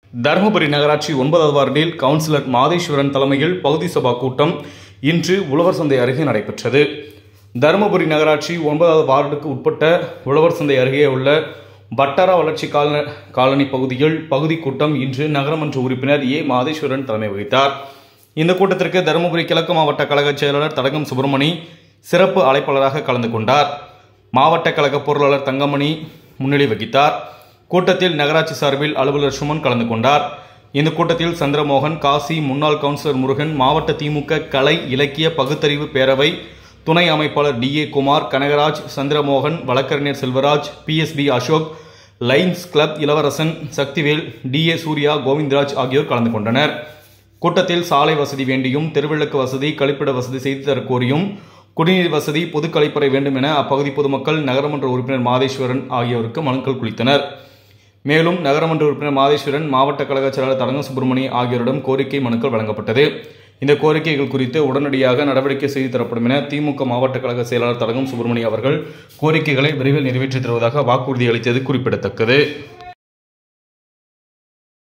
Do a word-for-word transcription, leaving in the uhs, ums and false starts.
தருமபுரி நகராட்சி ஒன்பதாவது வார்டில் கவுன்சிலர் மாதேஸ்வரன் தலைமையில் பகுதி சபா கூட்டம் இன்று உழவர் சந்தை அருகே நடைபெற்றது. தருமபுரி நகராட்சி ஒன்பதாவது வார்டுக்கு உட்பட்ட உழவர் சந்தை அருகே உள்ள வட்டார வளர்ச்சி காலனி பகுதியில் பகுதி கூட்டம் இன்று நகரமன்ற உறுப்பினர் ஏ மாதேஸ்வரன் தலைமை வகித்தார். இந்த கூட்டத்திற்கு தருமபுரி கிழக்கு மாவட்ட கழக செயலாளர் தடகம் சுப்பிரமணி சிறப்பு அழைப்பாளராக கலந்து கொண்டார். மாவட்ட கழக பொருளாளர் தங்கமணி முன்னிலை வகித்தார். கூட்டத்தில் நகராட்சி சார்பில் அலுவலர் சுமன் கலந்து கொண்டார். இந்த கூட்டத்தில் சந்திரமோகன், காசி, முன்னாள் கவுன்சிலர் முருகன், மாவட்ட திமுக கலை இலக்கிய பகுத்தறிவு பேரவை துணை அமைப்பாளர் டி ஏ குமார், கனகராஜ், சந்திரமோகன், வழக்கறிஞர் Selvaraj, P S P Ashok, Lions Club Ilavarasan, Sakthivel, T A Surya, Govindaraj ஆகியோர் கலந்து கொண்டனர். கூட்டத்தில் சாலை வசதி வேண்டியும், தெருவிளக்கு வசதி, கழிப்பிட வசதி செய்து தர கோரியும், குடிநீர் வசதி, பொது கழிப்பறை வேண்டும் என அப்பகுதி பொதுமக்கள் நகரமன்ற உறுப்பினர் மாதேஸ்வரன் ஆகியோருக்கு மனுக்கள் குளித்தனர். மேலும் நகரமன்ற உறுப்பினர் மாதேஸ்வரன், மாவட்ட கழக செயலாளர் தடகம் சுப்பிரமணி ஆகியோரிடம் கோரிக்கை மனுக்கள் வழங்கப்பட்டது. இந்த கோரிக்கைகள் குறித்து உடனடியாக நடவடிக்கை செய்து தரப்படும் என திமுக மாவட்ட கழக செயலாளர் தடகம் சுப்பிரமணி அவர்கள் கோரிக்கைகளை விரைவில் நிறைவேற்றித் தருவதாக வாக்குறுதி அளித்தது குறிப்பிடத்தக்கது.